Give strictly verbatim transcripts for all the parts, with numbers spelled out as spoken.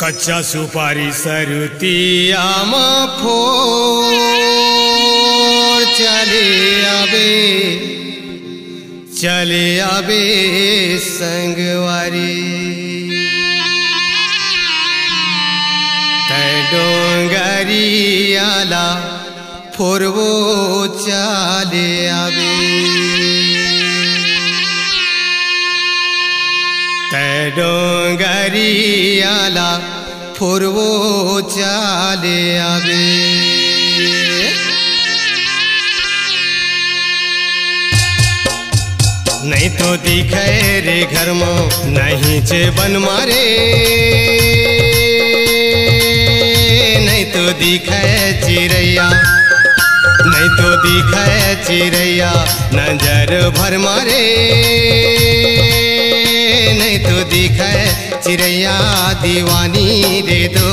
कच्चा सुपारी सरुतिया में फोर चले आबे चले आबे संगवारी तै डोंगरियाला फोरवो चले आबे तै डोंगरियाला फोरवो चले आबे नहीं तो दिखे रे घर में नहीं चे बन मारे नहीं तो दिखे चिड़ैया नहीं तो दिखे चिड़ैया नजर भर मारे नहीं तो दिखे चिड़ैया दीवानी दे दो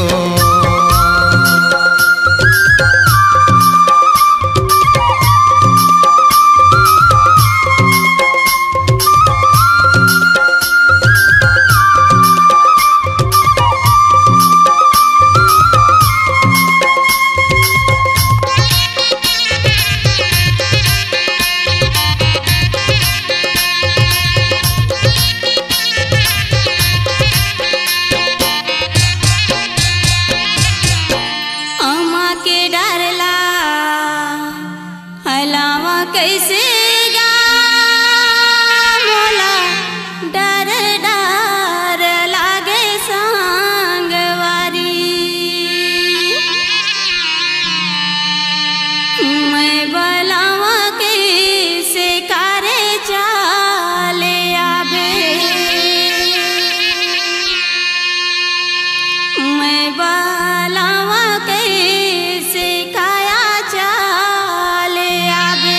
कैसे गा मोला डर डर लागे संगवारी मैं बलावा कैसे करे चाले आबे मैं बलावा कैसे काया चाले आबे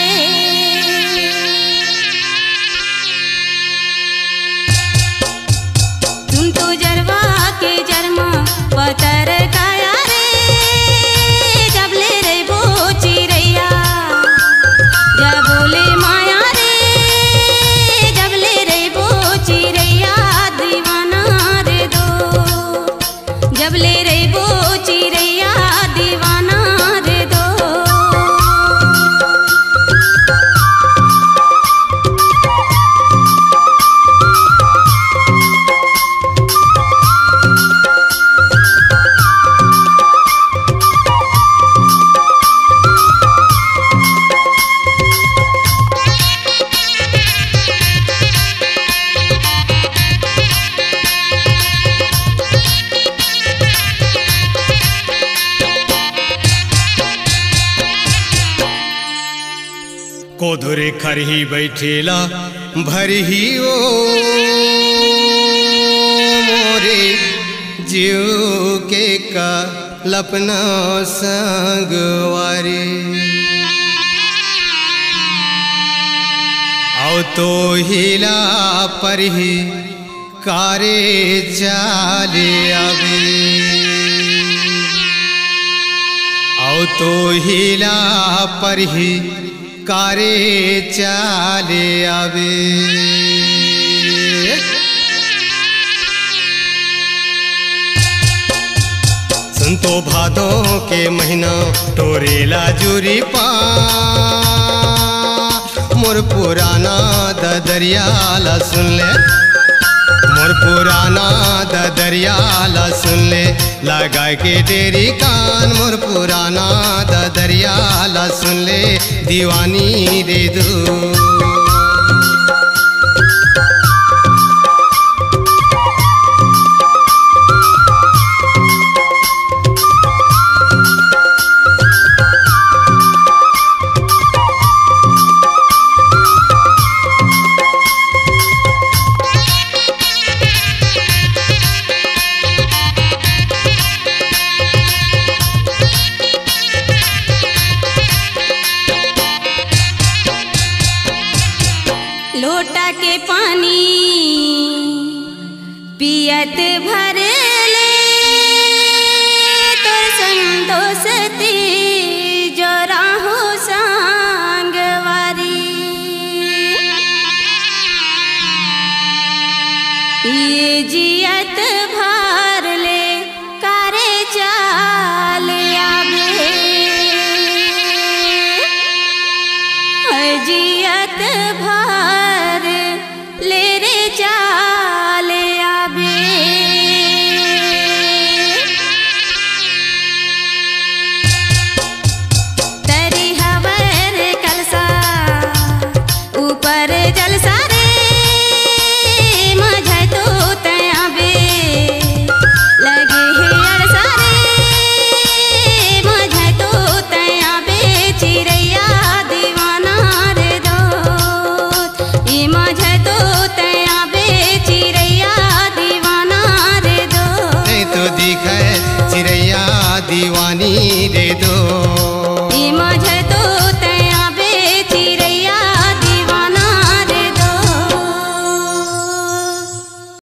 पतर काया रे जब ले रे वो चिड़ैया जब बोले माया रे जब ले रे वो चिड़ैया दीवाना रे दो जब ले रे वो चिड़ैया दीवाना रे दो कोधुरे खरही बैठेला भरही ओ मोरे जीव के का लपना संगवारी आओ तो हिला पर ही कारे चाले आवे आओ तो हिला पर ही कारे चाले आवे सुनतो भादों के महीना टोरेला जुरी पा मोर पुराना ददरियाला सुन ले मोर पुराना ददरियाला सुन ले लगा के डेरी कान मोर पुराना ददरियाला सुन ले दीवानी दे दो।